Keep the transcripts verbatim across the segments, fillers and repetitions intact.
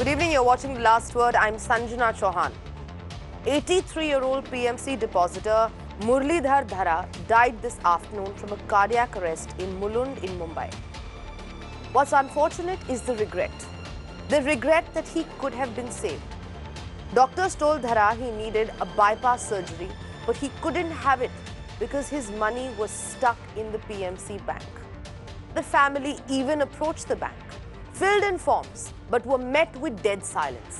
evening, you're watching The Last Word. I'm Sanjana Chauhan. eighty-three-year-old P M C depositor Murlidhar Dharra died this afternoon from a cardiac arrest in Mulund in Mumbai. What's unfortunate is the regret. The regret that he could have been saved. Doctors told Dharra he needed a bypass surgery, but he couldn't have it because his money was stuck in the P M C Bank. The family even approached the bank, filled in forms, but were met with dead silence.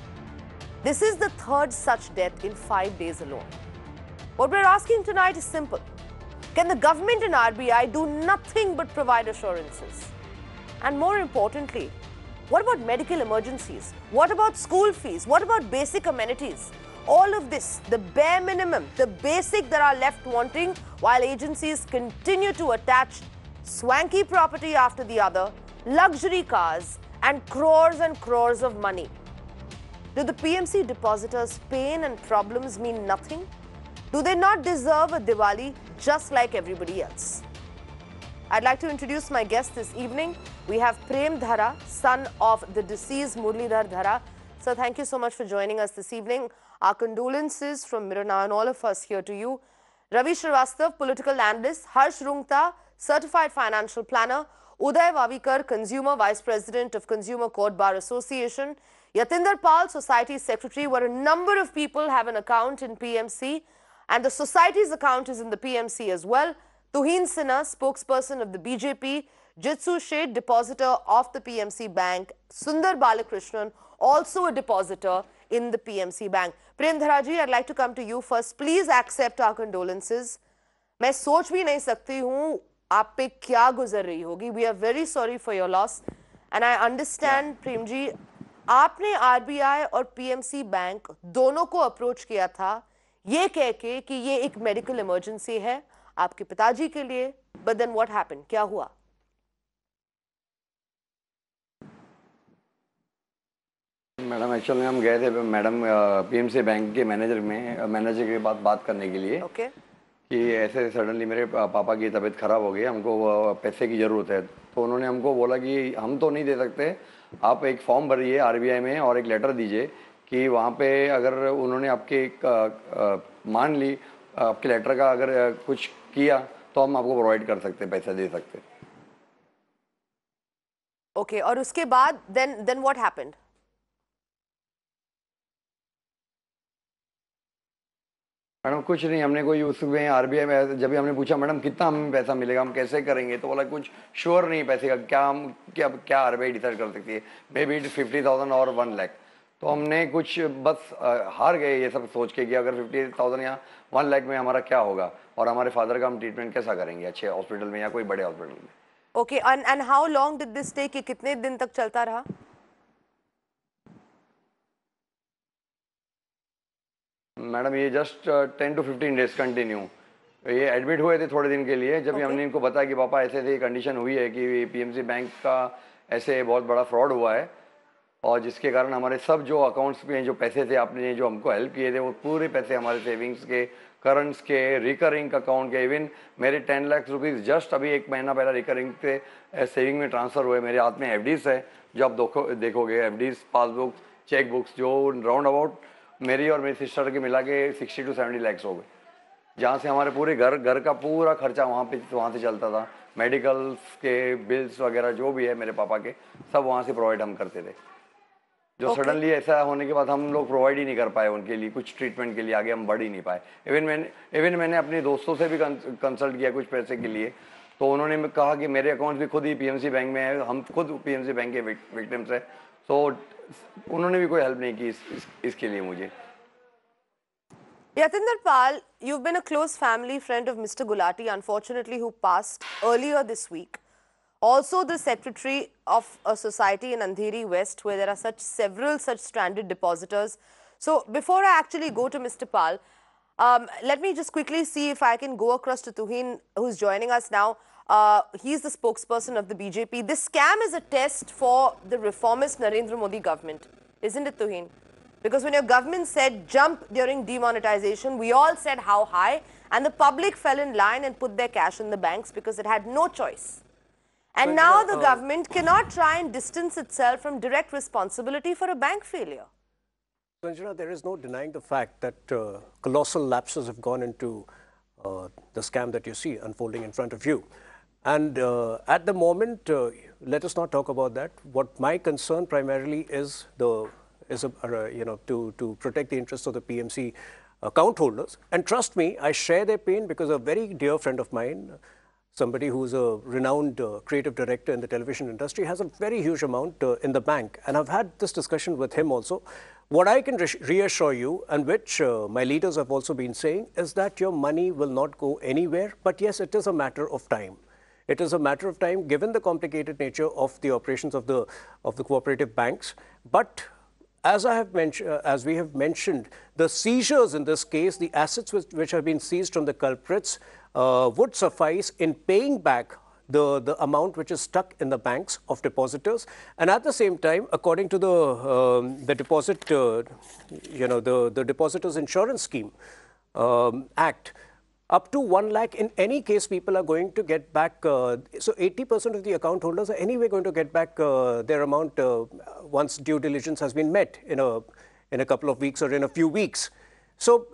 This is the third such death in five days alone. What we're asking tonight is simple. Can the government and R B I do nothing but provide assurances? And more importantly, what about medical emergencies? What about school fees? What about basic amenities? All of this, the bare minimum, the basic that are left wanting while agencies continue to attach swanky property after the other, luxury cars, and crores and crores of money. Do the P M C depositors' pain and problems mean nothing? Do they not deserve a Diwali just like everybody else? I'd like to introduce my guest this evening. We have Prem Dharra, son of the deceased Murlidhar Dharra. Sir, thank you so much for joining us this evening. Our condolences from Mirror Now and all of us here to you. Ravi Srivastav, political analyst. Harsh Rungta, certified financial planner. Uday Vavikar, Consumer Vice President of Consumer Court Bar Association. Yatinder Pal, Society Secretary, where a number of people have an account in P M C, and the Society's account is in the P M C as well. Tuhin Sinha, spokesperson of the B J P. Jitsu Sheth, depositor of the P M C Bank. Sundar Balakrishnan, also a depositor in the P M C Bank. Prem Dharra ji, I'd like to come to you first. Please accept our condolences. मैं सोच भी नहीं सकती हूँ आप पे क्या गुजर रही होगी. We are very sorry for your loss, and I understand, Prem ji, आपने R B I और P M C बैंक दोनों को अप्रोच किया था ये कह के कि ये एक मेडिकल इमरजेंसी है आपके पिताजी के लिए. But then what happened? क्या हुआ? मैडम एक्चुअली हम गए थे मैडम पीएमसी बैंक के मैनेजर में मैनेजर के बाद बात करने के लिए okay. कि ऐसे सडनली मेरे पापा की तबीयत ख़राब हो गई, हमको पैसे की ज़रूरत है. तो उन्होंने हमको बोला कि हम तो नहीं दे सकते, आप एक फॉर्म भरिए आरबीआई में और एक लेटर दीजिए कि वहाँ पे अगर उन्होंने आपके मान ली आपके लेटर का अगर कुछ किया तो हम आपको प्रोवाइड कर सकते, पैसा दे सकते. ओके okay, और उसके बाद then then what happened? Madam कुछ नहीं, हमने कोई उसमें आरबीआई में जब भी हमने पूछा मैडम कितना हमें पैसा मिलेगा, हम कैसे करेंगे, तो बोला कुछ श्योर नहीं पैसे का, क्या हम क्या क्या आरबीआई डिसाइड कर सकती है, मे बी फिफ्टी थाउजेंड और वन लाख. तो हमने कुछ बस हार गए ये सब सोच के कि अगर फिफ्टी थाउजेंड या वन लाख में हमारा क्या होगा और हमारे फादर का हम ट्रीटमेंट कैसा करेंगे अच्छे हॉस्पिटल में या कोई बड़े हॉस्पिटल में. Okay, and and how long did this take? कितने दिन तक चलता रहा? मैडम ये just ten to fifteen days continue. ये एडमिट हुए थे थोड़े दिन के लिए, जब okay. हमने इनको बताया कि पापा ऐसे ऐसे कंडीशन हुई है कि पीएमसी बैंक का ऐसे बहुत बड़ा फ्रॉड हुआ है और जिसके कारण हमारे सब जो अकाउंट्स में जो पैसे थे आपने जो हमको हेल्प किए थे वो पूरे पैसे हमारे सेविंग्स के, करंट्स के, रिकरिंग अकाउंट के, इवन मेरे टेन लाख रुपीज़ जस्ट अभी एक महीना पहला रिकरिंग से सेविंग में ट्रांसफ़र हुए. मेरे हाथ में एफडीज है जो आप देखो देखोगे एफडीज, पासबुक, चेक बुक्स जो राउंड अबाउट मेरी और मेरी सिस्टर के मिला के सिक्सटी टू सेवेंटी लैक्स हो गए, जहाँ से हमारे पूरे घर घर का पूरा खर्चा वहाँ पे वहाँ से चलता था. मेडिकल्स के बिल्स वगैरह जो भी है मेरे पापा के सब वहाँ से प्रोवाइड हम करते थे. जो सडनली okay. ऐसा होने के बाद हम लोग प्रोवाइड ही नहीं कर पाए उनके लिए कुछ ट्रीटमेंट के लिए, आगे हम बढ़ ही नहीं पाए. इवन मैंने इवन मैंने अपने दोस्तों से भी कंसल्ट किया कुछ पैसे के लिए, तो उन्होंने कहा कि मेरे अकाउंट भी खुद ही पीएमसी बैंक में है, हम खुद पीएमसी बैंक के विक्टिम्स है. सो उन्होंने भी कोई हेल्प नहीं की इस, इस, इसके लिए मुझे. Yatinder Pal, you've been a close family friend of Mister Gulati, unfortunately, who passed earlier this week. Also the secretary of a society in Andheri West, where there are such several such stranded depositors. So before I actually go to Mister Pal, um, let me just quickly see if I can go across to Tuhin, who's joining us now. Uh, he's the spokesperson of the B J P. This scam is a test for the reformist Narendra Modi government, isn't it, Tuhin? Because when your government said jump during demonetization, we all said how high, and the public fell in line and put their cash in the banks because it had no choice. And Sanjana, now the uh, government cannot try and distance itself from direct responsibility for a bank failure. Sanjana, there is no denying the fact that uh, colossal lapses have gone into uh, the scam that you see unfolding in front of you. And uh, at the moment, uh, let us not talk about that. What my concern primarily is the is a, uh, you know to to protect the interests of the P M C account holders. And trust me, I share their pain because a very dear friend of mine, somebody who's a renowned uh, creative director in the television industry, has a very huge amount uh, in the bank. And I've had this discussion with him also. What I can reassure you, and which uh, my leaders have also been saying, is that your money will not go anywhere. But yes, it is a matter of time. It is a matter of time, given the complicated nature of the operations of the of the cooperative banks. But as I have mentioned, uh, as we have mentioned, the seizures in this case, the assets which, which have been seized from the culprits, uh, would suffice in paying back the the amount which is stuck in the banks of depositors. And at the same time, according to the um, the deposit, uh, you know, the the Depositors Insurance Scheme um, Act, up to one lakh, in any case, people are going to get back. Uh, so eighty percent of the account holders are anyway going to get back uh, their amount uh, once due diligence has been met in a, in a couple of weeks or in a few weeks. So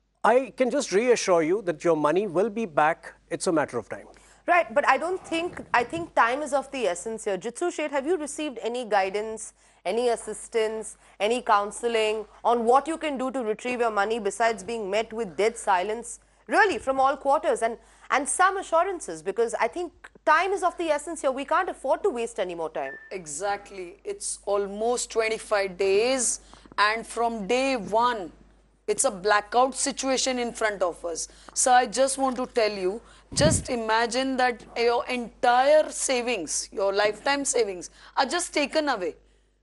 I can just reassure you that your money will be back. It's a matter of time. Right, but I don't think, I think time is of the essence here. Jitsu Sheth, have you received any guidance, any assistance, any counseling on what you can do to retrieve your money besides being met with dead silence? Really, from all quarters, and, and some assurances, because I think time is of the essence here. We can't afford to waste any more time. Exactly. It's almost twenty-five days, and from day one, it's a blackout situation in front of us. So I just want to tell you, just imagine that your entire savings, your lifetime savings, are just taken away.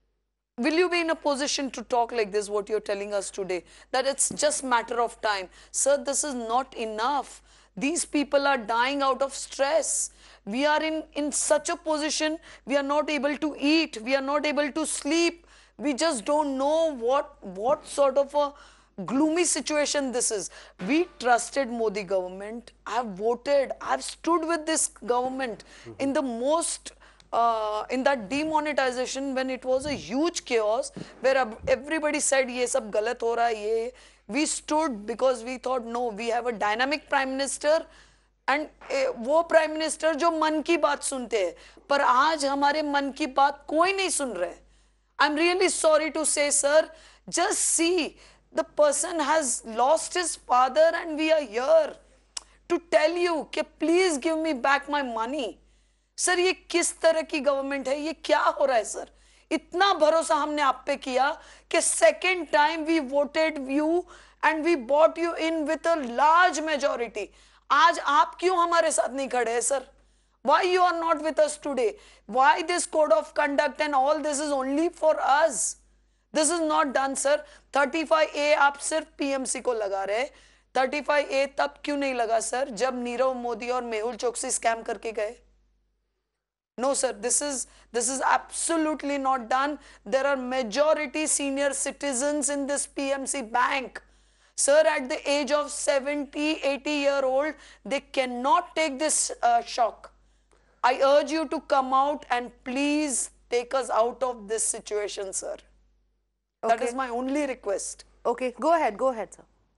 Will you be in a position to talk like this, what you're telling us today, that it's just matter of time? Sir, this is not enough. These people are dying out of stress. We are in, in such a position, we are not able to eat, we are not able to sleep. We just don't know what, what sort of a gloomy situation this is. We trusted Modi government. I have voted, I have stood with this government mm-hmm. in the most Uh, in that demonetization, when it was a huge chaos where everybody said ye sab galat ho raha hai, ye we stood because we thought no, we have a dynamic prime minister and eh, wo prime minister jo man ki baat sunte hai, par aaj hamare man ki baat koi nahi sun rahe. I'm really sorry to say, sir, just see, the person has lost his father and we are here to tell you कि please give me back my money. Sir, ये किस तरह की government है? ये क्या हो रहा है सर? इतना भरोसा हमने आप पे किया कि second time we voted you and we bought you in with a large majority. आज आप क्यों हमारे साथ नहीं खड़े हैं sir? Why you are not with us today? Why this code of conduct and all this is only for us? This is not done, sir. thirty-five A आप सिर्फ P M C को लगा रहे. thirty-five A तब क्यों नहीं लगा sir, जब नीरव मोदी और मेहुल चोकसी स्कैम करके गए? No, sir, this is this is absolutely not done. There are majority senior citizens in this P M C bank. Sir, at the age of seventy, eighty year old, they cannot take this uh, shock. I urge you to come out and please take us out of this situation, sir. Okay. That is my only request. Okay, go ahead, go ahead,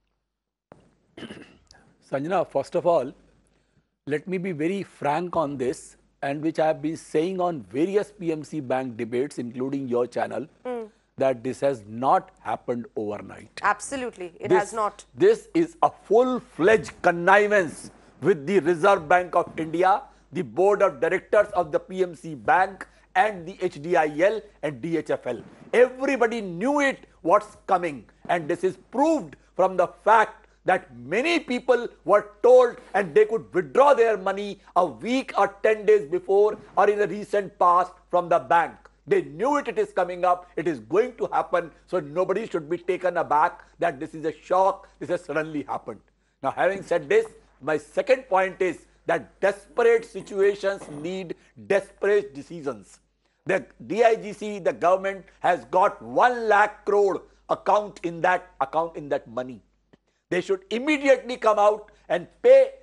sir. Sanjana, first of all, let me be very frank on this, and which I have been saying on various P M C Bank debates, including your channel, mm. that this has not happened overnight. Absolutely, it this, has not. This is a full-fledged connivance with the Reserve Bank of India, the Board of Directors of the P M C Bank, and the H D I L and D H F L. Everybody knew it, what's coming, and this is proved from the fact that many people were told and they could withdraw their money a week or ten days before or in the recent past from the bank. They knew it, it is coming up, it is going to happen, so nobody should be taken aback that this is a shock, this has suddenly happened. Now, having said this, my second point is that desperate situations need desperate decisions. The D I G C, the government, has got one lakh crore account in that account in that money. They should immediately come out and pay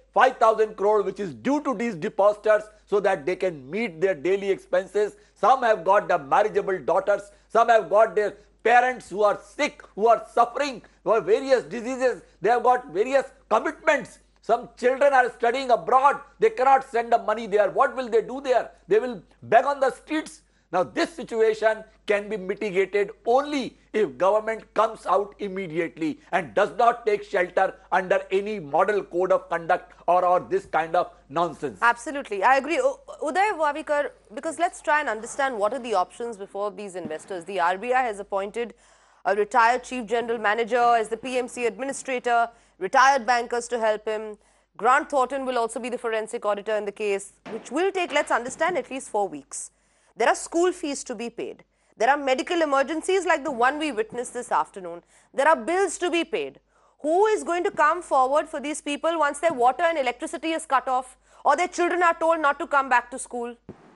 five thousand crore which is due to these depositors so that they can meet their daily expenses. Some have got the marriageable daughters, some have got their parents who are sick, who are suffering, who have various diseases, they have got various commitments. Some children are studying abroad, they cannot send the money there. What will they do there? They will beg on the streets. Now this situation can be mitigated only if government comes out immediately and does not take shelter under any model code of conduct or, or this kind of nonsense. Absolutely. I agree. U- Uday Vavikar, because let's try and understand what are the options before these investors. The R B I has appointed a retired chief general manager as the P M C administrator, retired bankers to help him. Grant Thornton will also be the forensic auditor in the case, which will take, let's understand, at least four weeks. There are school fees to be paid. There are medical emergencies like the one we witnessed this afternoon. There are bills to be paid. Who is going to come forward for these people once their water and electricity is cut off or their children are told not to come back to school?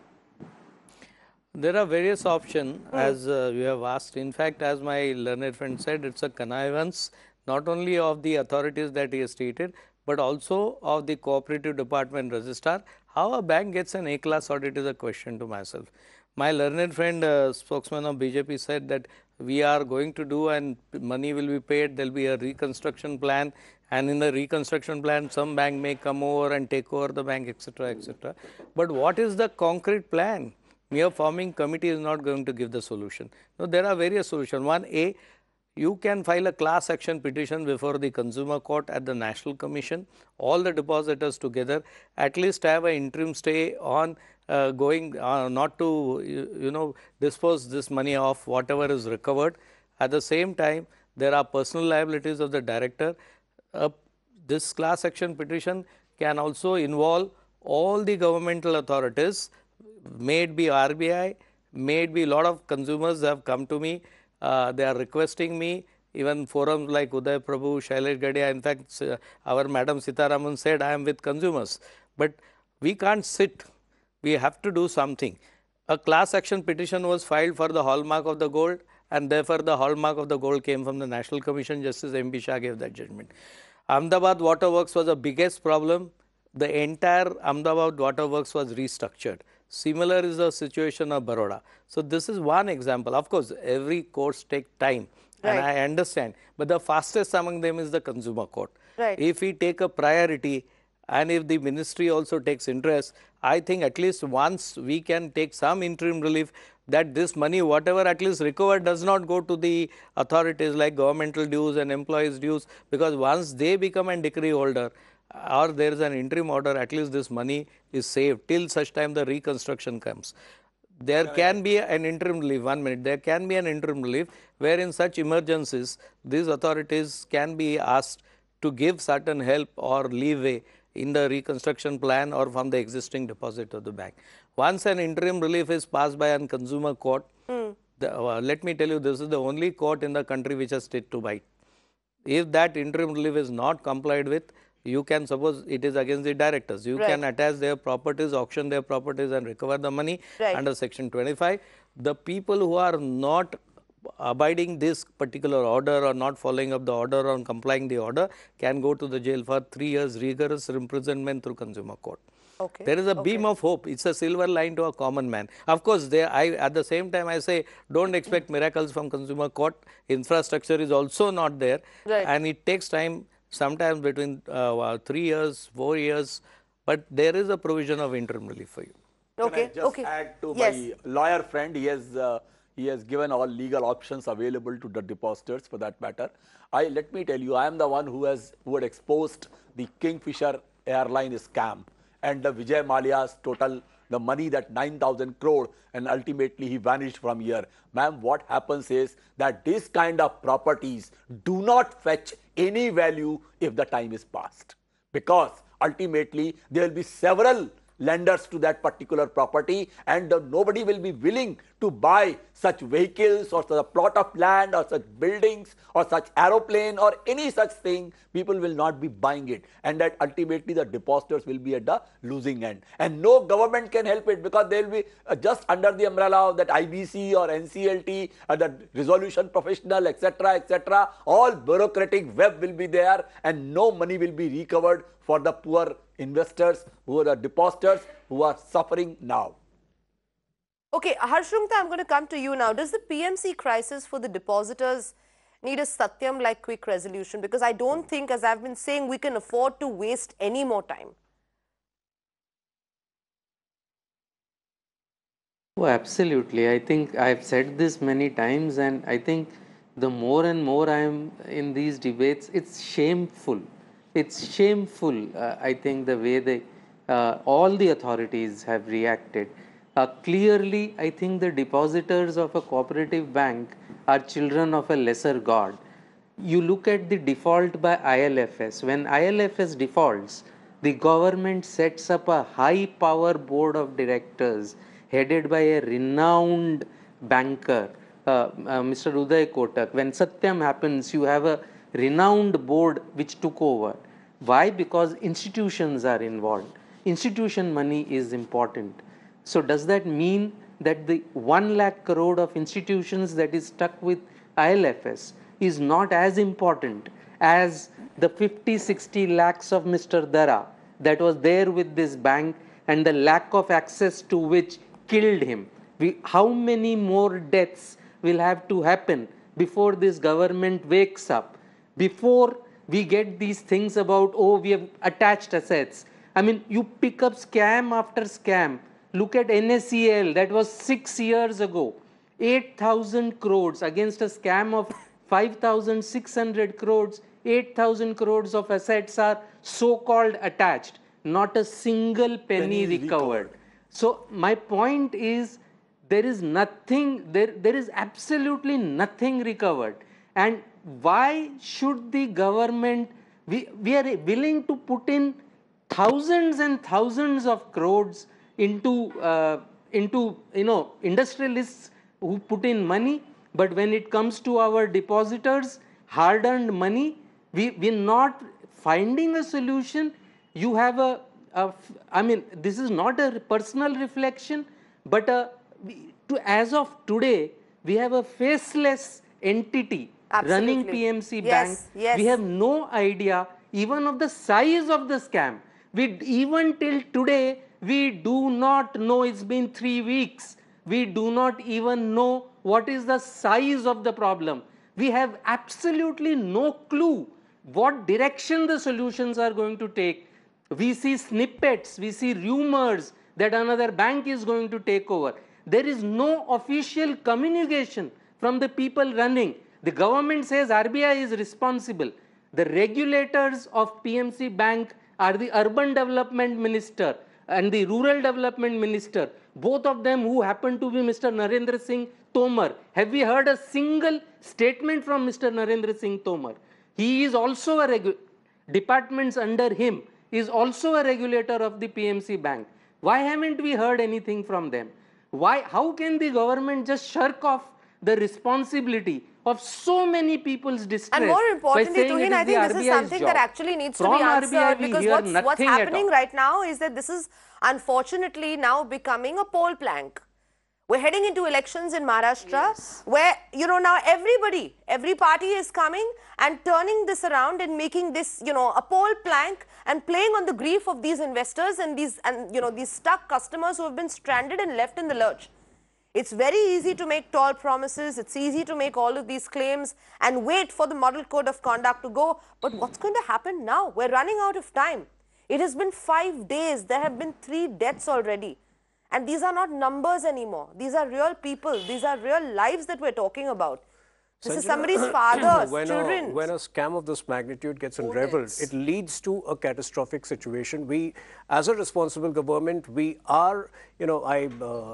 There are various options mm. as uh, you have asked. In fact, as my learned friend said, it's a connivance not only of the authorities that he has stated, but also of the cooperative department registrar. How a bank gets an A-class audit is a question to myself. My learned friend, uh, spokesman of B J P, said that we are going to do and money will be paid, there will be a reconstruction plan, and in the reconstruction plan some bank may come over and take over the bank, et cetera, et cetera. But what is the concrete plan? Mere forming committee is not going to give the solution. No, there are various solutions. One, A, you can file a class action petition before the consumer court at the National Commission. All the depositors together at least have an interim stay on uh, going uh, not to you, you know dispose this money of whatever is recovered. At the same time, there are personal liabilities of the director. Uh, this class action petition can also involve all the governmental authorities, may it be R B I, may it be a lot of consumers have come to me. Uh, they are requesting me, even forums like Uday Prabhu, Shailesh Gadia, in fact, uh, our Madam Sitaraman said, I am with consumers. But we can't sit, we have to do something. A class action petition was filed for the hallmark of the gold, and therefore the hallmark of the gold came from the National Commission. Justice M B Shah gave that judgment. Ahmedabad Water Works was the biggest problem. The entire Ahmedabad Water Works was restructured. Similar is the situation of Baroda. So this is one example. Of course, every courts take time, right, and I understand. But the fastest among them is the consumer court. Right. If we take a priority and if the ministry also takes interest, I think at least once we can take some interim relief that this money, whatever at least recovered, does not go to the authorities like governmental dues and employees dues, because once they become a decree holder, or there is an interim order, at least this money is saved till such time the reconstruction comes. There can be an interim relief, one minute, there can be an interim relief where in such emergencies, these authorities can be asked to give certain help or leeway in the reconstruction plan or from the existing deposit of the bank. Once an interim relief is passed by a consumer court, mm. the, uh, let me tell you, this is the only court in the country which has stayed to bite. If that interim relief is not complied with, you can suppose it is against the directors. You right. can attach their properties, auction their properties and recover the money right. under section twenty-five. The people who are not abiding this particular order or not following up the order or complying the order can go to the jail for three years rigorous imprisonment through consumer court. Okay. There is a okay. beam of hope. It's a silver line to a common man. Of course, they, I, at the same time I say don't expect miracles from consumer court. Infrastructure is also not there right. and it takes time. Sometimes between uh, three years, four years, but there is a provision of interim relief for you. Can Okay. I just okay. add to yes. my lawyer friend? He has uh, he has given all legal options available to the depositors for that matter. I let me tell you, I am the one who has who had exposed the Kingfisher airline scam and the Vijay Mallya's total the money that nine thousand crore, and ultimately he vanished from here. Ma'am, what happens is that this kind of properties do not fetch any value if the time is past, because ultimately there will be several lenders to that particular property and uh, nobody will be willing to buy such vehicles or such a plot of land or such buildings or such aeroplane or any such thing, people will not be buying it, and that ultimately the depositors will be at the losing end. And no government can help it, because they will be uh, just under the umbrella of that I B C or N C L T or the resolution professional, etc, etc. All bureaucratic web will be there, and no money will be recovered for the poor investors who are the depositors who are suffering now. Okay, Harshrungta, I'm going to come to you now. Does the P M C crisis for the depositors need a Satyam-like quick resolution? Because I don't think, as I've been saying, we can afford to waste any more time. Oh, absolutely. I think I've said this many times, and I think the more and more I'm in these debates, it's shameful. It's shameful, uh, I think, the way they, uh, all the authorities have reacted. Uh, clearly, I think the depositors of a cooperative bank are children of a lesser god. You look at the default by I L F S. When I L F S defaults, the government sets up a high-power board of directors headed by a renowned banker, uh, uh, Mister Uday Kotak. When Satyam happens, you have a renowned board which took over. Why? Because institutions are involved. Institution money is important. So does that mean that the one lakh crore of institutions that is stuck with I L F S is not as important as the fifty, sixty lakhs of Mister Dharra that was there with this bank, and the lack of access to which killed him? We, how many more deaths will have to happen before this government wakes up, before we get these things about, oh, we have attached assets? I mean, you pick up scam after scam. Look at N S E L, that was six years ago. eight thousand crores against a scam of five thousand six hundred crores. eight thousand crores of assets are so-called attached. Not a single penny, penny recovered. recovered. So my point is, there is nothing, there, there is absolutely nothing recovered. And why should the government, we, we are willing to put in thousands and thousands of crores into, uh, into you know, industrialists who put in money, but when it comes to our depositors, hard-earned money, we, we're not finding a solution. You have a, a, I mean, this is not a personal reflection, but a, to, as of today, we have a faceless entity Absolutely. running P M C Yes, Bank. yes. We have no idea even of the size of the scam. We, even till today, we do not know. It's been three weeks. We do not even know what is the size of the problem. We have absolutely no clue what direction the solutions are going to take. We see snippets, we see rumors that another bank is going to take over. There is no official communication from the people running. The government says R B I is responsible. The regulators of P M C Bank are the Urban Development Minister and the Rural Development Minister, both of them who happen to be Mister Narendra Singh Tomar. Have we heard a single statement from Mister Narendra Singh Tomar? He is also a regulator. Departments under him is also a regulator of the P M C Bank. Why haven't we heard anything from them? Why? How can the government just shirk off the responsibility of so many people's distress? And more importantly, Tuhin, I think this is something job. that actually needs From to be answered, R B I, because what's, what's happening right now is that this is unfortunately now becoming a poll plank. We're heading into elections in Maharashtra, yes, where, you know, now everybody, every party is coming and turning this around and making this, you know, a poll plank and playing on the grief of these investors and these, and, you know, these stuck customers who have been stranded and left in the lurch. It's very easy to make tall promises. It's easy to make all of these claims and wait for the model code of conduct to go. But what's going to happen now? We're running out of time. It has been five days. There have been three deaths already. And these are not numbers anymore. These are real people. These are real lives that we're talking about. This Sanjana, is somebody's fathers, when children. A, when a scam of this magnitude gets unraveled, it leads to a catastrophic situation. We, as a responsible government, we are, you know, I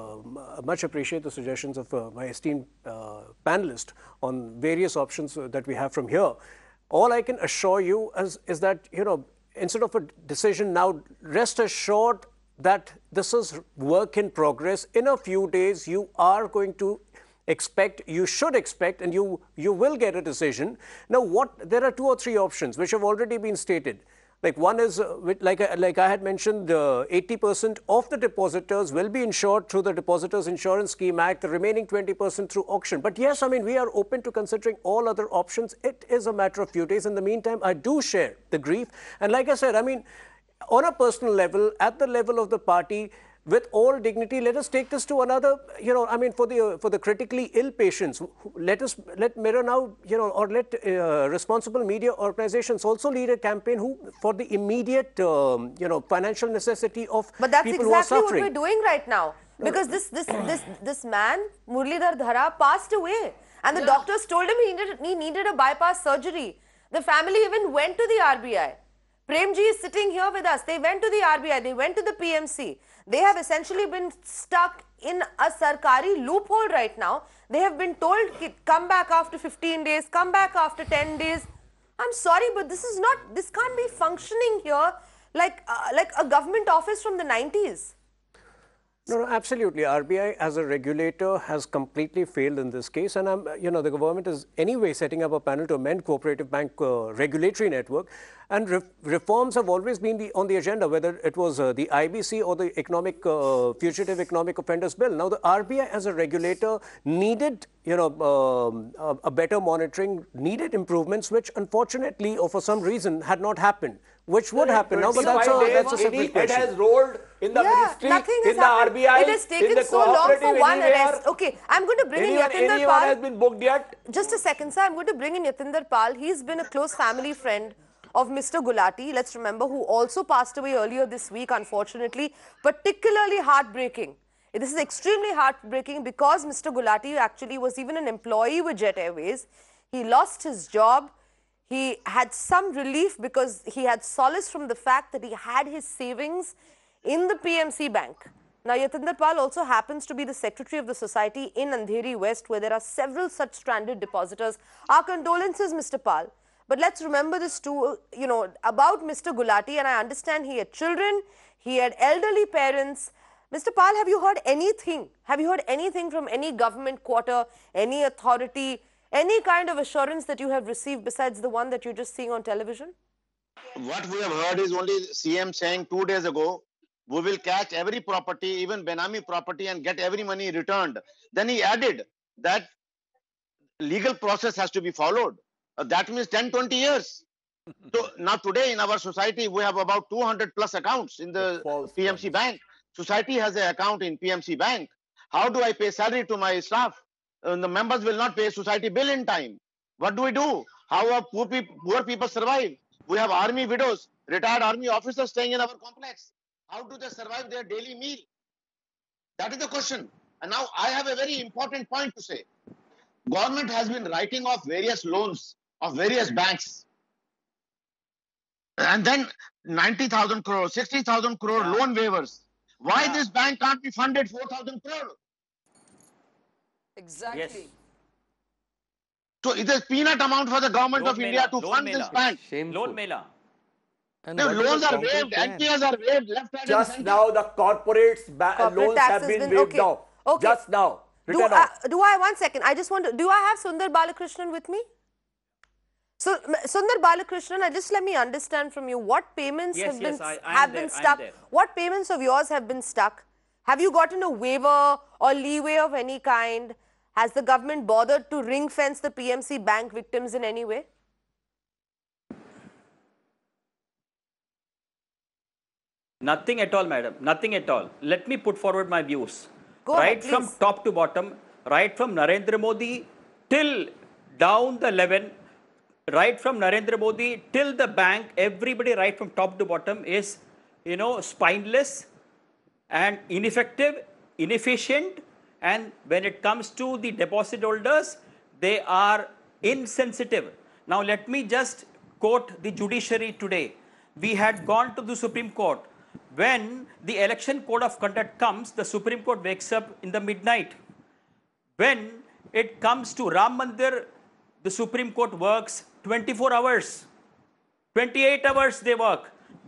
uh, much appreciate the suggestions of uh, my esteemed uh, panelist on various options uh, that we have from here. All I can assure you is, is that, you know, instead of a decision now, rest assured that this is work in progress. In a few days, you are going to expect, you should expect, and you, you will get a decision. Now, what, there are two or three options which have already been stated. Like one is, uh, like, I, like I had mentioned, uh, eighty percent of the depositors will be insured through the Depositors Insurance Scheme Act, the remaining twenty percent through auction. But yes, I mean, we are open to considering all other options. It is a matter of few days. In the meantime, I do share the grief. And like I said, I mean, on a personal level, at the level of the party, with all dignity, let us take this to another, you know, I mean, for the uh, for the critically ill patients, let us, let Mirror now, you know, or let uh, responsible media organizations also lead a campaign who, for the immediate, um, you know, financial necessity of But that's people exactly who are what suffering. we're doing right now. Because this, this, this, this man, Murlidhar Dharra, passed away. And the Yeah. doctors doctors told him he needed, he needed a bypass surgery. The family even went to the R B I. Premji is sitting here with us. They went to the R B I, they went to the P M C. They have essentially been stuck in a sarkari loophole right now. They have been told, come back after fifteen days, come back after ten days. I'm sorry, but this is not, this can't be functioning here like, uh, like a government office from the nineties. No, no, absolutely. R B I as a regulator has completely failed in this case. And, I'm, you know, the government is anyway setting up a panel to amend cooperative bank uh, regulatory network. And re reforms have always been the, on the agenda, whether it was uh, the I B C or the economic uh, Fugitive Economic Offenders Bill. Now, the R B I as a regulator needed, you know, um, a, a better monitoring, needed improvements, which unfortunately, or for some reason, had not happened. Which would happen now, but that's a, days, that's a separate any head question. has rolled in the Yeah, ministry, nothing has in the happened. R B I, It has in taken the so long for cooperative, one anywhere. arrest. Okay, I'm going to bring Anyone, in Yatinder anyone Pal. has been booked yet? Just a second, sir. I'm going to bring in Yatinder Pal. He's been a close family friend of Mister Gulati, let's remember, who also passed away earlier this week, unfortunately. Particularly heartbreaking. This is extremely heartbreaking because Mister Gulati actually was even an employee with Jet Airways. He lost his job. He had some relief because he had solace from the fact that he had his savings in the P M C Bank. Now, Yatinder Pal also happens to be the secretary of the society in Andheri West, where there are several such stranded depositors. Our condolences, Mister Pal. But let's remember this too, you know, about Mister Gulati, and I understand he had children, he had elderly parents. Mister Pal, have you heard anything? Have you heard anything from any government quarter, any authority, any kind of assurance that you have received besides the one that you're just seeing on television? What we have heard is only C M saying two days ago, we will catch every property, even Benami property, and get every money returned. Then he added that legal process has to be followed. Uh, that means ten, twenty years. So now today in our society, we have about two hundred plus accounts in the P M C Bank. Society has an account in P M C Bank. How do I pay salary to my staff? Uh, the members will not pay society bill in time. What do we do? How are poor, pe poor people survive? We have army widows, retired army officers staying in our complex. How do they survive their daily meal? That is the question. And now I have a very important point to say. Government has been writing off various loans of various banks. And then ninety thousand crore, sixty thousand crore yeah. loan waivers. Why yeah. this bank can't be funded four thousand crore? Exactly. Yes. So it is peanut amount for the government loan of mela, India to fund mela. this bank. Shameful. Loan mela. And The what is loans the are concrete waived, plan? N P S are waived, left, right, Just and now the corporates Corporate loans tax have has been been- waived okay. now. Okay. Just now. Do Written I, off. do I, one second, I just want to, do I have Sundar Balakrishnan with me? So, M- Sundar Balakrishnan, I just let me understand from you, what payments Yes, have yes, been, I- I am have there, been I am stuck? there. What payments of yours have been stuck? Have you gotten a waiver or leeway of any kind? Has the government bothered to ring fence the P M C Bank victims in any way? Nothing at all, madam. Nothing at all. Let me put forward my views. Go right ahead, from please. top to bottom, right from Narendra Modi till down the level, right from Narendra Modi till the bank, everybody right from top to bottom is, you know, spineless and ineffective, inefficient, and when it comes to the deposit holders, they are insensitive. Now let me just quote the judiciary today. We had gone to the Supreme Court. When the election code of conduct comes, the Supreme Court wakes up in the midnight. When it comes to Ram Mandir, the Supreme Court works twenty-four hours. twenty-eight hours they work.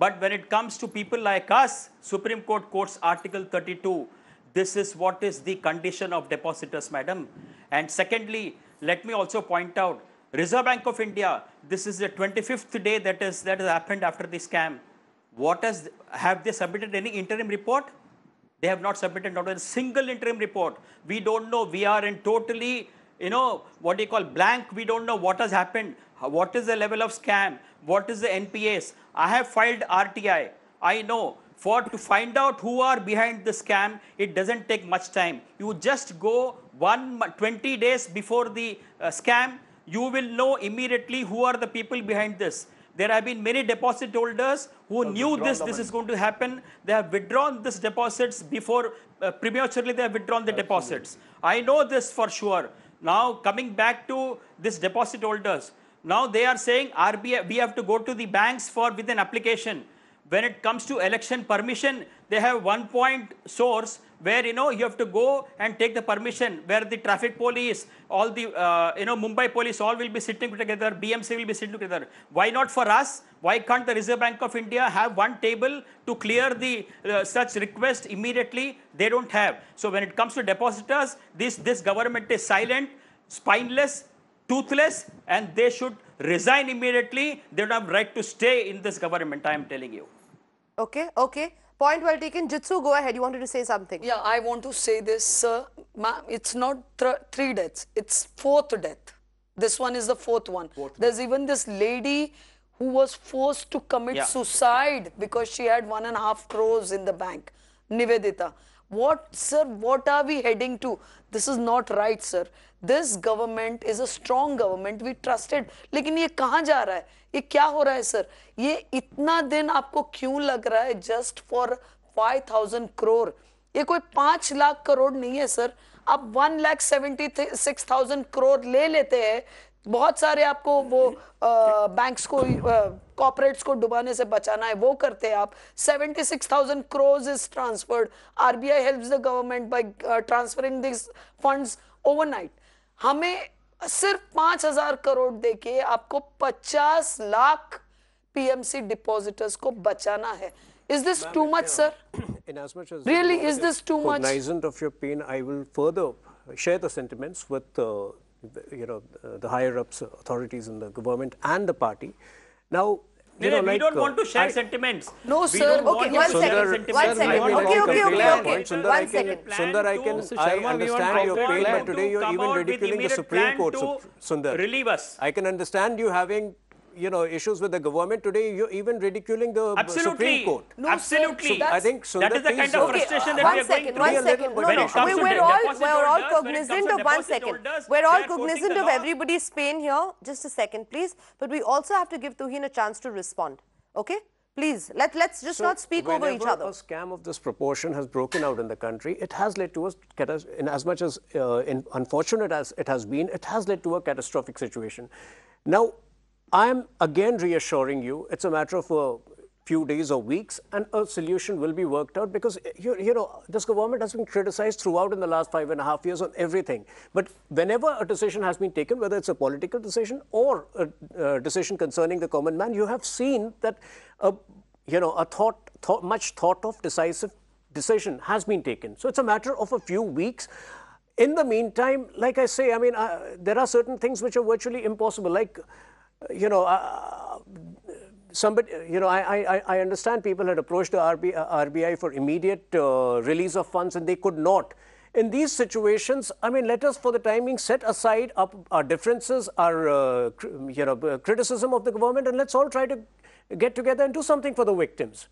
But when it comes to people like us, Supreme Court quotes Article thirty-two. This is what is the condition of depositors, madam. And secondly, let me also point out, Reserve Bank of India, this is the twenty-fifth day that is that has happened after the scam. What has, have they submitted any interim report? They have not submitted not a single interim report. We don't know. We are in totally, you know, what do you call blank. We don't know what has happened. What is the level of scam? What is the N P S? I have filed R T I. I know. For to find out who are behind the scam, it doesn't take much time. You just go one twenty days before the uh, scam, you will know immediately who are the people behind this. There have been many deposit holders who knew this, this is going to happen. They have withdrawn these deposits before, uh, prematurely they have withdrawn the deposits. I know this for sure. Now coming back to this deposit holders, now they are saying R B I, we have to go to the banks for with an application. When it comes to election permission, they have one point source where, you know, you have to go and take the permission, where the traffic police, all the, uh, you know, Mumbai police, all will be sitting together, B M C will be sitting together. Why not for us? Why can't the Reserve Bank of India have one table to clear the uh, such request immediately? They don't have. So when it comes to depositors, this, this government is silent, spineless, toothless, and they should resign immediately. They don't have right to stay in this government, I am telling you. Okay, okay. Point well taken. Jitsu, go ahead. You wanted to say something. Yeah, I want to say this, sir. Ma'am, it's not th three deaths. It's fourth death. This one is the fourth one. Fourth There's one. Even this lady who was forced to commit yeah. suicide because she had one and a half crores in the bank. Nivedita. What, sir, what are we heading to? This is not right, sir. This government is a strong government. We trusted. लेकिन ये कहाँ जा रहा है? ये क्या हो रहा है, sir? ये इतना दिन आपको क्यों लग रहा है just for five thousand crore? ये कोई पाँच लाख करोड़ नहीं है, sir. आप one lakh seventy six thousand crore ले लेते हैं. बहुत सारे आपको वो बैंक्स को कॉर्पोरेट्स को डुबाने से बचाना है, वो करते हैं आप. seventy-six thousand crores is transferred. R B I helps the government by uh, transferring these funds overnight. हमें सिर्फ पांच हजार करोड़ देके आपको पचास lakh P M C depositors को बचाना है. Is this too much, sir? In as much as really, is this too much? Cognizant of your pain, I will further share the sentiments with uh, you know, the higher ups, authorities in the government and the party. Now, you no, know, we like, don't uh, want to share I, sentiments. No, we sir. Okay, one second. One second. Okay, okay, okay, okay. Sundar, One I can, second. Sundar, I can, Mister I Sharma, we understand want your to pain, plan but today you're come even out with ridiculing the immediate Supreme plan Court, to Sundar. relieve us. I can understand you having, you know, issues with the government. Today you're even ridiculing the Absolutely. Supreme Court. No, Absolutely. sir, I think Sundar, that is the please, kind of uh, frustration Okay, that we one are going second, through. one Be a little second. bit No, When no, it comes we, to we're de- all, deposit we're all holders, when it comes cognizant to of one deposit second. holders, We're they all are forcing cognizant the of law. everybody's pain here. Just a second, please. But we also have to give Tuhin a chance to respond. Okay? Please, let, let's just So not speak over each whenever other. a scam of this proportion has broken out in the country, it has led to a, catas- in as much as uh, in unfortunate as it has been, it has led to a catastrophic situation. Now, I am again reassuring you, it's a matter of a few days or weeks, and a solution will be worked out, because you, you know, this government has been criticized throughout in the last five and a half years on everything. But whenever a decision has been taken, whether it's a political decision or a, a decision concerning the common man, you have seen that a, you know, a thought, thought, much thought of decisive decision has been taken. So it's a matter of a few weeks. In the meantime, like I say, I mean, uh, there are certain things which are virtually impossible, like, you know, uh, somebody, you know, I, I, I understand people had approached the R B I, uh, R B I for immediate uh, release of funds, and they could not. In these situations, I mean, let us for the time being set aside our, our differences, our, uh, you know, criticism of the government, and let's all try to get together and do something for the victims.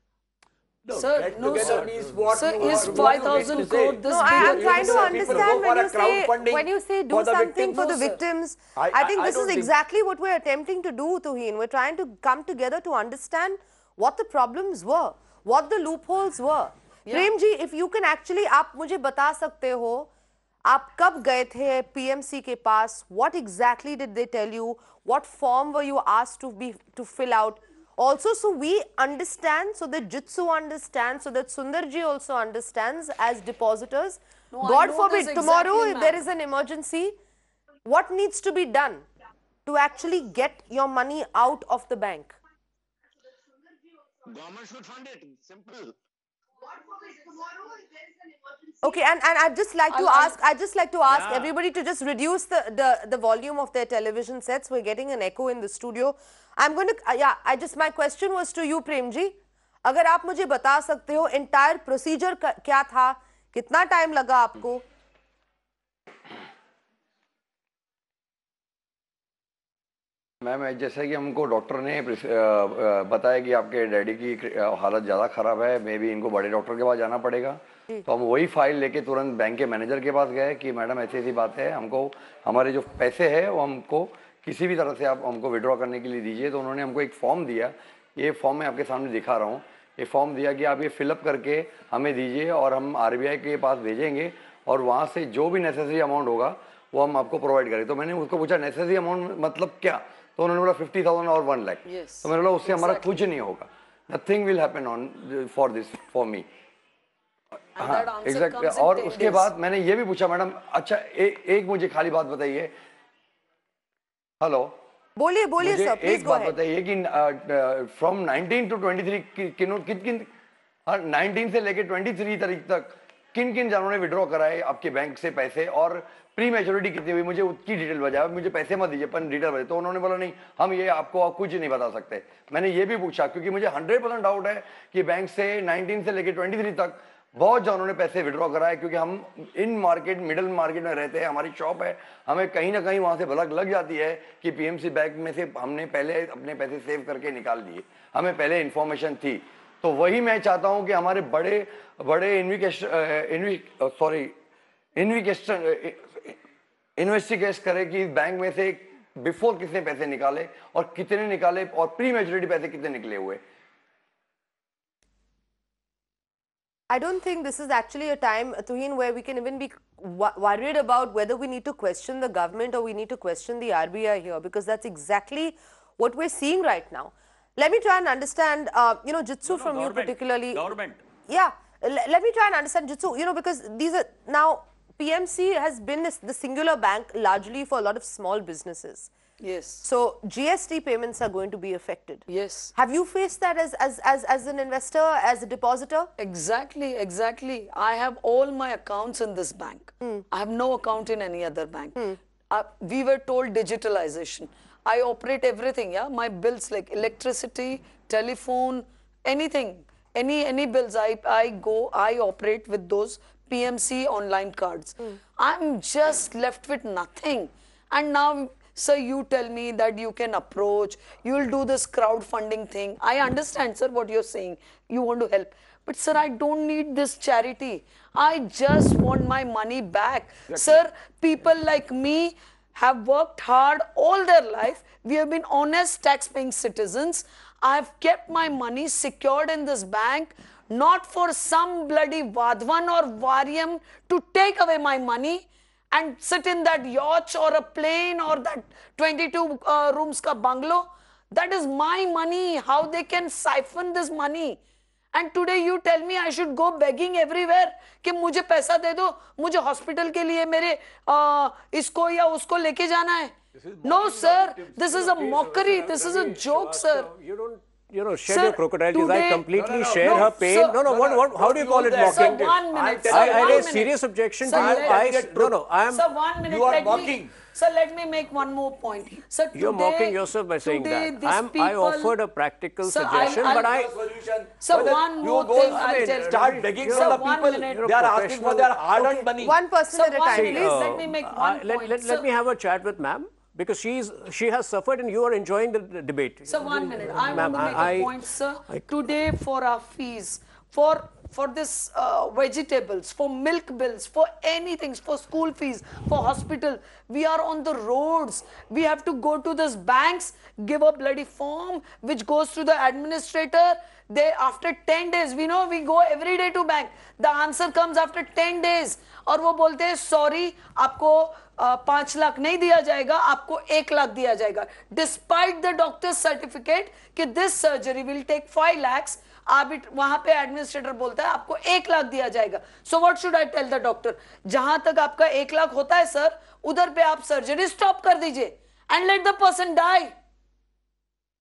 No, Sir, get no, together sir. means what Sir, you is are- what you five thousand mean to crore say. this No, I, I'm big? trying to People understand go when for a you say crowdfunding when you say do for the something victims. for the No, sir. victims. I- I, I- think I this don't is think- exactly what we're attempting to do, Tuhin. We're trying to come together to understand what the problems were, what the loopholes were. Yeah. Prem ji, if you can actually, आप मुझे बता सकते हो, आप कब गए थे P M C के पास? What exactly did they tell you? What form were you asked to be to fill out? Also, so we understand, so that Jitsu understands, so that Sundarji also understands as depositors. No, I God know forbid, this tomorrow exactly, if there ma'am. is an emergency, what needs to be done to actually get your money out of the bank? Government should fund it. Simple. Okay, and, and I'd just like to I'll- I'll- ask, I'd just like to ask Yeah. everybody to just reduce the, the, the volume of their television sets. We're getting an echo in the studio. I'm going to, uh, yeah, I just, my question was to you, Prem ji. अगर आप मुझे बता सकते हो entire procedure क्या था, कितना time लगा आपको? मैम जैसा कि हमको डॉक्टर ने बताया कि आपके डैडी की हालत ज़्यादा ख़राब है, मे बी इनको बड़े डॉक्टर के पास जाना पड़ेगा, तो हम वही फाइल लेके तुरंत बैंक के मैनेजर के पास गए कि मैडम ऐसी ऐसी बात है, हमको हमारे जो पैसे हैं वो हमको किसी भी तरह से आप हमको विड्रॉ करने के लिए दीजिए। तो उन्होंने हमको एक फॉर्म दिया, ये फॉर्म मैं आपके सामने दिखा रहा हूँ। ये फॉर्म दिया कि आप ये फिलअप करके हमें दीजिए और हम आर बी आई के पास भेजेंगे और वहाँ से जो भी नेसेसरी अमाउंट होगा वो हम आपको प्रोवाइड करें। तो मैंने उसको पूछा नेसेसरी अमाउंट मतलब क्या, तो उन्होंने बोला फिफ्टी थाउजेंड और वन लाख। Yes, तो मैंने बोला उससे हमारा exactly. कुछ नहीं होगा, nothing will happen on for this for me. And हाँ that answer exact. comes in और ten उसके days. बाद मैंने ये भी पूछा मैडम अच्छा ए, एक मुझे खाली बात बताइए, हेलो बोलिए बोलिए मुझे सर, प्लीज एक गो बात अहेड। बताइए कि from nineteen to twenty three किन किन किन हाँ नाइनटीन से लेके ट्वेंटी थ्री तारीख तक किन किन जानों ने विड्रॉ कराए आपके बैंक से पैसे और प्री मैच्योरिटी कितनी हुई, मुझे उसकी डिटेल बताया। मुझे पैसे मत दीजिए पर डिटेल बताइए। तो उन्होंने बोला नहीं हम ये आपको कुछ नहीं बता सकते। मैंने ये भी पूछा क्योंकि मुझे हंड्रेड परसेंट डाउट है कि बैंक से नाइनटीन से लेके ट्वेंटी थ्री तक बहुत जानों ने पैसे विड्रॉ कराए, क्योंकि हम इन मार्केट मिडिल मार्केट में रहते हैं, हमारी शॉप है, हमें कहीं ना कहीं वहां से भलक लग जाती है कि पीएमसी बैंक में से हमने पहले अपने पैसे सेव करके निकाल लिए, हमें पहले इंफॉर्मेशन थी। तो वही मैं चाहता हूं कि हमारे बड़े बड़े इन्वेस्ट सॉरी इन्वेस्टेशन इन्वेस्टिगेट करे कि बैंक में से बिफोर कितने पैसे निकाले और कितने निकाले और प्री मैच्योरिटी पैसे कितने निकले हुए। I don't think this is actually a time, Tuhin, where we can even be worried about whether we need to question the government or we need to question the R B I here, because that's exactly what we're seeing right now. Let me try and understand, uh, you know, Jitsu, No, no, from you government, particularly. Government. Yeah, L- let me try and understand, Jitsu, you know, because these are now P M C has been this, the singular bank largely for a lot of small businesses. Yes. So G S T payments are going to be affected. Yes. Have you faced that as, as, as, as an investor, as a depositor? Exactly, exactly. I have all my accounts in this bank. Hmm. I have no account in any other bank. Uh, we were told digitalization. I operate everything, yeah. My bills like electricity, telephone, anything, any any bills I, I go, I operate with those P M C online cards. I'm just left with nothing. And now, sir, you tell me that you can approach, you will do this crowdfunding thing. I understand, sir, what you're saying. You want to help. But, sir, I don't need this charity. I just want my money back. Sir, people like me have worked hard all their life. We have been honest tax-paying citizens. I've kept my money secured in this bank, not for some bloody Vadvan or Varyam to take away my money and sit in that yacht or a plane or that twenty-two uh, rooms ka bungalow. That is my money. How they can siphon this money? And today you tell me I should go begging everywhere कि मुझे पैसा दे दो, मुझे hospital के लिए मेरे uh, इसको या उसको लेके जाना है. No, sir. This is a mockery. This is a joke, sir. You don't, you know, shed Sir, your crocodile tears. I today- completely No, no, no, share no, her pain. sir. no, no, what, what, how do you call it Sir, mocking? one minute, I- sir, I, I one raise minute. serious objection Sir, to you. let I, me get no, no, I am. Sir, one minute. You are let mocking. Me, sir, let me make one more point. Sir, You're today, mocking yourself by saying today that. these I'm, people, I offered a practical Sir, I'll- suggestion, I'll- but I. Solution. Sir, Whether one you more go thing I'll tell you. start begging Sir, from the one people. minute. They are asking for their Professional. hard-earned money. One person Sir, at a one time, minute. please. Uh, let me make one uh, let, point. let, Sir, let me have a chat with ma'am, because she's she has suffered and you are enjoying the, the debate. Sir, one minute. I Ma'am, want to make I- a point, sir. I- Today, for our fees, for for this uh, vegetables, for milk bills, for anything, for school fees, for hospital, we are on the roads. We have to go to these banks, give a bloody form, which goes to the administrator. They, after ten days, we know we go every day to bank. The answer comes after ten days. और वो बोलते हैं sorry आपको पांच लाख नहीं दिया जाएगा, आपको एक लाख दिया जाएगा. Despite the doctor's certificate कि this surgery will take five lakhs, आप वहां पे एडमिनिस्ट्रेटर बोलता है आपको एक लाख दिया जाएगा. So what should I tell the doctor? जहां तक आपका एक लाख होता है सर, उधर पे आप सर्जरी स्टॉप कर दीजिए and let the person die.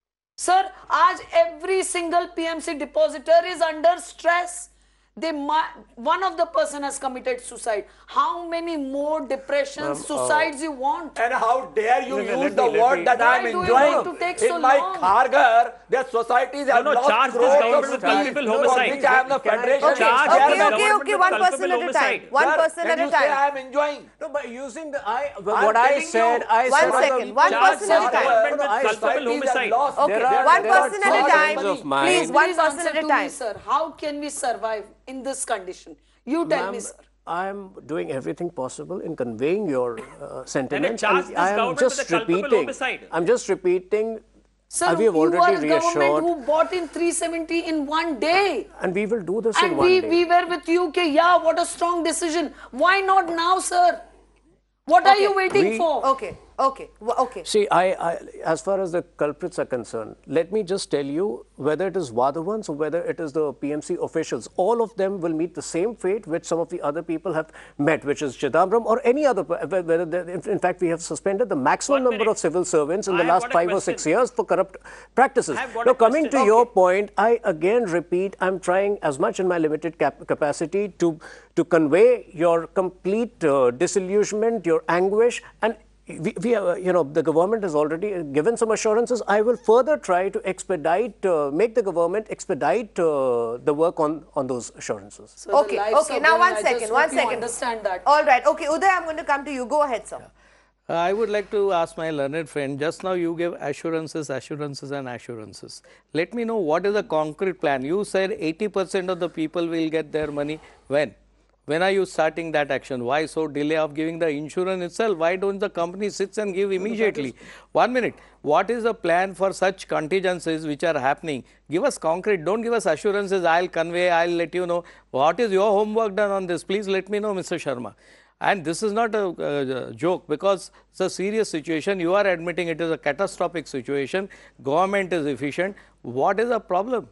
Sir, आज every single P M C depositor is under stress. They one of the person has committed suicide. How many more depressions, suicides you want? And how dare you Let me- use let the me- let word me- that I am Why do you enjoying? want to take In so my long? Kharghar, their societies have no, lost charge this crores of government with rupees, culpable for homicide. which I am the Can I- federation Okay, Charge Okay, this okay, government okay, with one person culpable at a time. homicide. One Sir, person can at a you say I time. am enjoying? No, by using the I, I'm what I telling said, you. I One said second, one Charge person at a this time. government with I- culpable Societies have homicide. lost. Okay, There are- one there are person at a two time. friends of mine. Please, one Please person answer at a to time. me, sir. How can we survive in this condition? You tell me, Ma'am, sir. I'm doing everything possible in conveying your uh, sentiments. charge this I am government just with a culpable repeating. homicide. I'm just repeating. Sir, uh, we have you already are a government reassured, who bought in three seventy in one day. and we will do this in And one we, day. we were with you, okay, yeah, what a strong decision. Why not now, sir? What are Okay, you waiting we- for? Okay, okay, w- okay. See, I, I, as far as the culprits are concerned, let me just tell you, whether it is Vadhavans or whether it is the P M C officials, all of them will meet the same fate which some of the other people have met, which is Chidambaram or any other, whether they- in in fact, we have suspended the maximum One number minute. of civil servants in I the have last got a five or question. six years for corrupt practices. I have got Now, a coming to question. your Okay. point, I again repeat, I'm trying as much in my limited cap capacity to, to convey your complete uh, disillusionment, your anguish, and we, we uh, you know, the government has already given some assurances. I will further try to expedite, uh, make the government expedite uh, the work on, on those assurances. So the Okay, lives okay, are now going, one I just second, hope one you second. understand that. All right, okay, Uday, I'm going to come to you. Go ahead, sir. Uh, I would like to ask my learned friend, just now you gave assurances, assurances and assurances. Let me know what is the concrete plan. You said eighty percent of the people will get their money. When? When are you starting that action? Why so delay of giving the insurance itself? Why don't the company sits and give immediately? One minute. What is the plan for such contingencies which are happening? Give us concrete. Don't give us assurances. I'll convey. I'll let you know. What is your homework done on this? Please let me know, Mister Sharma. And this is not a uh, joke, because it's a serious situation. You are admitting it is a catastrophic situation. Government is efficient. What is the problem?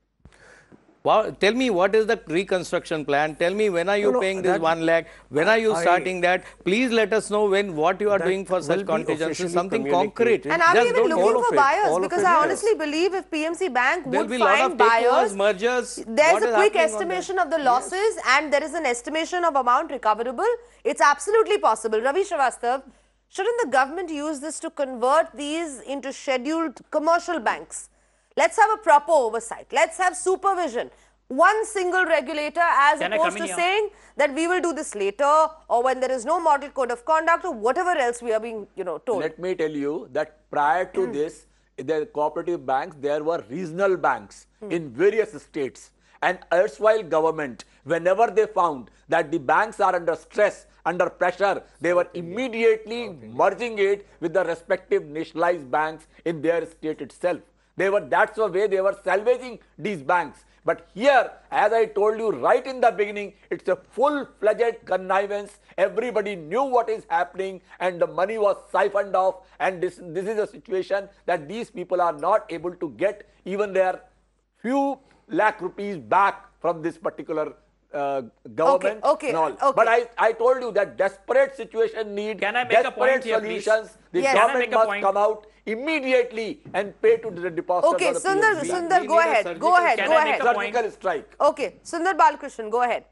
Wow, tell me, what is the reconstruction plan? Tell me, when are you No, no, paying this that- one lakh? When are you I- starting that? Please let us know when what you are That doing for will such be contingencies, officially something concrete. communicated. And are we Just even don't- all looking of for it, buyers? all of Because it, I yes. honestly believe if P M C Bank There'll would be a lot find of buyers, takeovers, mergers. there's What a is quick happening on estimation of the losses and there is an estimation of amount recoverable. It's absolutely possible. Ravi Srivastav, shouldn't the government use this to convert these into scheduled commercial banks? Let's have a proper oversight. Let's have supervision. One single regulator, as Can I opposed come to in here? saying that we will do this later, or when there is no model code of conduct, or whatever else we are being, you know, told. Let me tell you that prior to this, the cooperative banks, there were regional banks in various states. And erstwhile government, whenever they found that the banks are under stress, under pressure, they were immediately merging it with the respective nationalized banks in their state itself. They were, that's the way they were salvaging these banks. But here, as I told you right in the beginning, it's a full-fledged connivance. Everybody knew what is happening and the money was siphoned off. And this, this is a situation that these people are not able to get even their few lakh rupees back from this particular uh, government. okay, and all. okay. But I, I told you that desperate situation need Can I make a desperate point here, please? solutions. The Yes. Can I government make a must point? come out immediately and pay to the depositors. Okay, of the Sundar, P M C. Sundar, We go need a ahead, go surgical- ahead, Can go I make ahead. a point? Surgical strike. Okay, Sundar Balakrishnan, go ahead.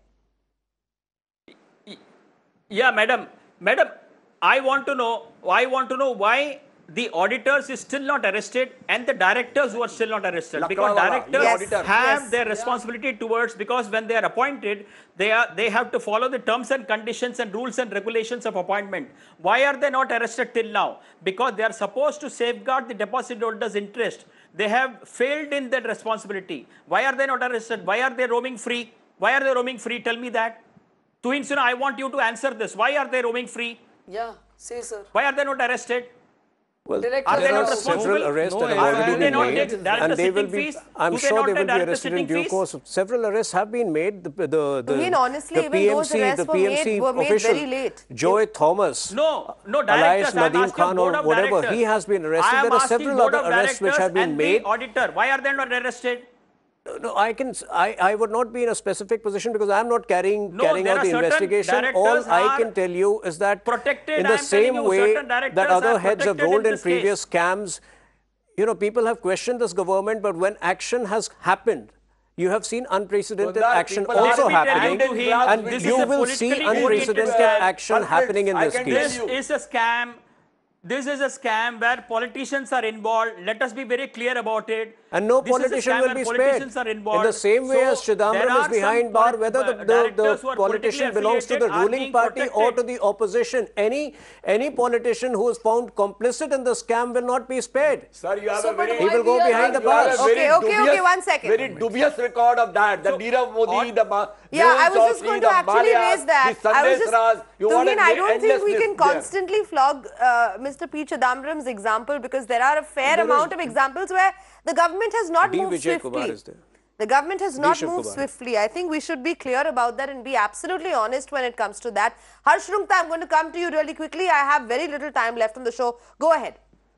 Yeah, madam. Madam, I want to know, I want to know why the auditors is still not arrested and the directors who are still not arrested. Because Lakrawala, directors yes, auditor. have yes. their responsibility towards, because when they are appointed, they are they have to follow the terms and conditions and rules and regulations of appointment. Why are they not arrested till now? Because they are supposed to safeguard the deposit holders' interest. They have failed in that responsibility. Why are they not arrested? Why are they roaming free? Why are they roaming free? Tell me that. Tuhin Suna, I want you to answer this. Why are they roaming free? Yeah, say, sir. Why are they not arrested? Well, Director Are they there not are responsible? several arrests No, that have are- already do been they not made, take director and they will sitting be. fees? I'm Do they sure not they take will be director arrested in sitting due fees? course. Several arrests have been made. The the the, I mean, honestly, the even P M those C, arrests the were P M made- C were made official, very late. Joy Thomas, No, no alias directors. I'm Nadeem asking Khan board or of whatever, directors. he has been arrested. I am There are asking several board other of arrests which directors have been and made. the auditor. Why are they not arrested? No, I can. I, I would not be in a specific position because I am not carrying No, carrying there out are the certain investigation. directors All I are can tell you is that protected. in I the am telling same you, way certain directors that other are heads have protected in rolled in this previous case. scams, you know, people have questioned this government, but when action has happened, you have seen unprecedented So that action people also are- happening, Let me tell you to him, and this you is a will see politically unprecedented oriented scam. action Alfred, happening in I this can case. tell you. This is a scam. This is a scam where politicians are involved. Let us be very clear about it. And no This is a politician scam will where be politicians spared. are involved. In the same way So as there Chidambaram are is some behind bar, politi- whether the, uh, the, directors the who are politician politically belongs to the affiliated are ruling being party or protected. to the opposition, any any politician who is found complicit in the scam will not be spared. Sir, you have So, a but very... why He will go we are behind the You have a bars. very Okay, okay, dubious, okay, one second. Very dubious record of that. The So, Nirav Modi, on- the Ma- Yeah, I Mehul was just Choudhary, going the to actually Malias, raise that. the I was Sandesh just, Raj. You want Tuhin, a I don't think we endless can list there. constantly flog uh, Mister P. Chidambaram's example, because there are a fair There amount is- of examples where the government has not D. moved Vijay Kumar swiftly. is there. The government has not Shiv moved Kumar. swiftly. I think we should be clear about that and be absolutely honest when it comes to that. Harsh Rungta, I'm going to come to you really quickly. I have very little time left on the show. Go ahead.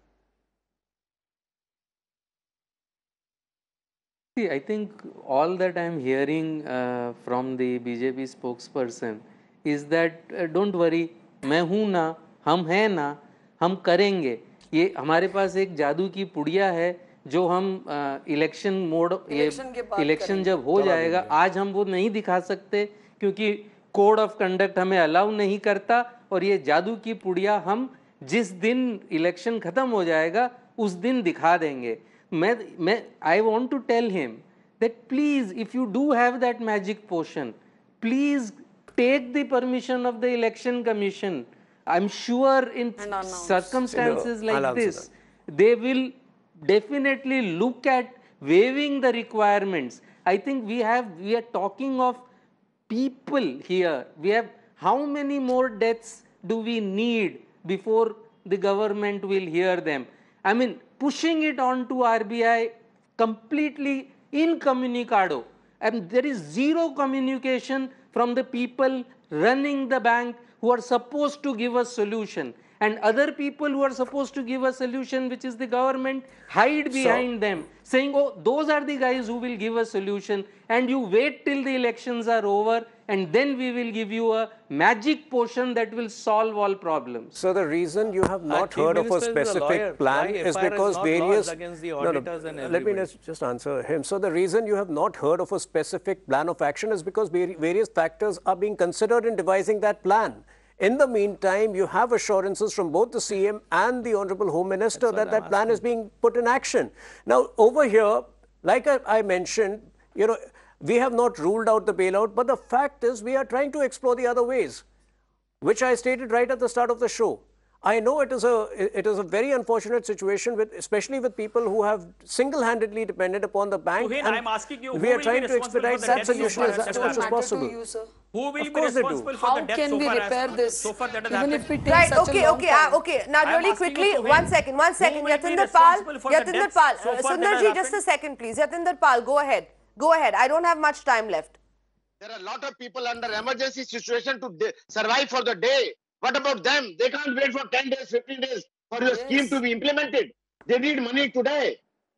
See, I think all that I'm hearing uh, from the B J P spokesperson is that uh, don't worry, मैं हूँ ना, हम हैं ना, हम करेंगे. ये हमारे पास एक जादू की पुड़िया है जो हम इलेक्शन मोड ये Election के बाद इलेक्शन करेंगे. जब हो जाएगा, आज हम वो नहीं दिखा सकते क्योंकि कोड ऑफ कंडक्ट हमें अलाउ नहीं करता, और ये जादू की पुड़िया हम जिस दिन इलेक्शन खत्म हो जाएगा उस दिन दिखा देंगे. मैं मैं I want to tell him that please, if you do have that magic potion, please take the permission of the election commission. I'm sure in And announce. circumstances You know, I'll like answer this, they will definitely look at waiving the requirements. I think we have, we are talking of people here. We have, how many more deaths do we need before the government will hear them? I mean, pushing it on to R B I completely incommunicado, and there is zero communication from the people running the bank who are supposed to give us solution, and other people who are supposed to give a solution, which is the government, hide behind them saying, oh, those are the guys who will give a solution, and you wait till the elections are over and then we will give you a magic potion that will solve all problems. So the reason you have not Chief heard of a Minister is a specific lawyer. plan Why is F I R has because not various... lodged against the No, no, auditors and let me everybody? just just answer him. So the reason you have not heard of a specific plan of action is because vari- various factors are being considered in devising that plan. In the meantime, you have assurances from both the C M and the Honorable Home Minister that that plan is being put in action. Now, over here, like I, I mentioned, you know, we have not ruled out the bailout, but the fact is we are trying to explore the other ways, which I stated right at the start of the show. I know it is a it is a very unfortunate situation, with especially with people who have single-handedly depended upon the bank. Tuhin, and I'm asking you, we who are will be trying to responsible for expedite the that debt so solution far as, as as that much as happened? matter possible. to you, sir? Who will Of be course they do. responsible for How the debt can so we far repair as, this? so far that has Even happened? if it takes Right, such okay, a long okay, time. uh, okay. Now, I am really asking you quickly, to one win. second, one second. Who will be Yatinder Pal, responsible for the Yatinder debts Pal, so uh, far that has Sundarji, just a happened? second, please. Yatinder Pal, go ahead. Go ahead. I don't have much time left. There are a lot of people under emergency situation to de- survive for the day. What about them? They can't wait for ten days, fifteen days for your Yes. scheme to be implemented. They need money today.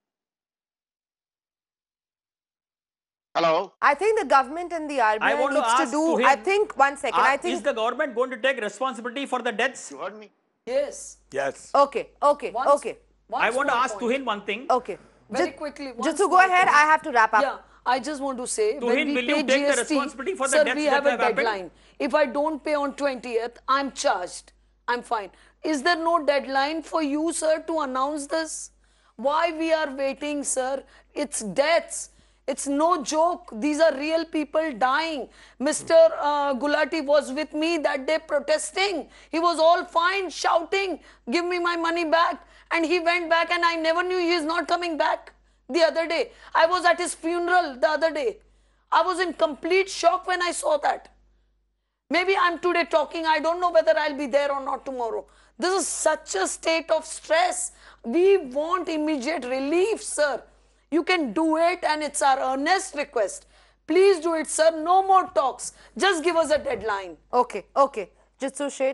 Hello? I think the government and the R B I I want to needs to ask do, to him, I think, one second, Are- I think, is the government going to take responsibility for the debts? You heard me? Yes. Yes. okay, okay, One- okay, one I want to small ask point. Tuhin one thing. okay. Very Just- quickly, one Just to go small ahead, point. I have to wrap up. Yeah, I just want to say, To when him, we will you pay take the G S T, responsibility for the sir, debts we that have a have happened? deadline. If I don't pay on twentieth, I'm charged. I'm fine. Is there no deadline for you, sir, to announce this? Why we are waiting, sir? It's deaths. It's no joke. These are real people dying. Mister Uh, Gulati was with me that day protesting. He was all fine, shouting, give me my money back. And he went back and I never knew he is not coming back the other day. I was at his funeral the other day. I was in complete shock when I saw that. Maybe I'm today talking, I don't know whether I'll be there or not tomorrow. This is such a state of stress. We want immediate relief, sir. You can do it, and it's our earnest request. Please do it, sir. No more talks. Just give us a deadline. Okay, okay. Jitsu Sheth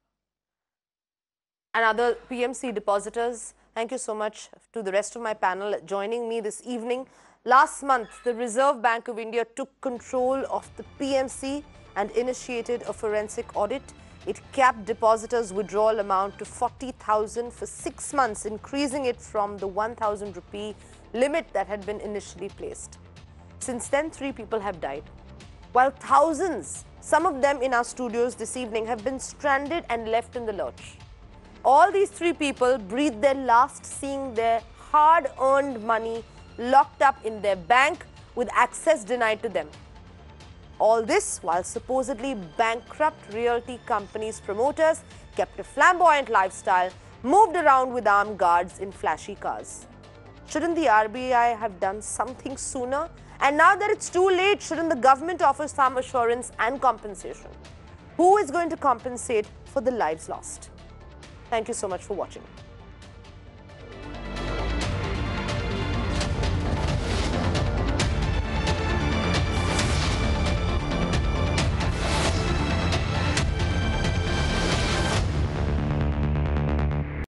and other P M C depositors, thank you so much to the rest of my panel joining me this evening. Last month, the Reserve Bank of India took control of the P M C and initiated a forensic audit. It capped depositors' withdrawal amount to forty thousand for six months, increasing it from the one thousand rupee limit that had been initially placed. Since then, three people have died, while thousands, some of them in our studios this evening, have been stranded and left in the lurch. All these three people breathed their last seeing their hard-earned money locked up in their bank with access denied to them. All this while supposedly bankrupt realty companies' promoters kept a flamboyant lifestyle, moved around with armed guards in flashy cars. Shouldn't the R B I have done something sooner? And now that it's too late, shouldn't the government offer some assurance and compensation? Who is going to compensate for the lives lost? Thank you so much for watching.